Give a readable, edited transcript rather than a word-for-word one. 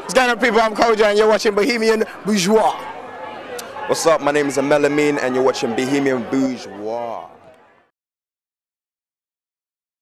What's going on, people? I'm Kojo and you're watching Bohemian Bourgeois. What's up? My name is Aml Ameen and you're watching Bohemian Bourgeois.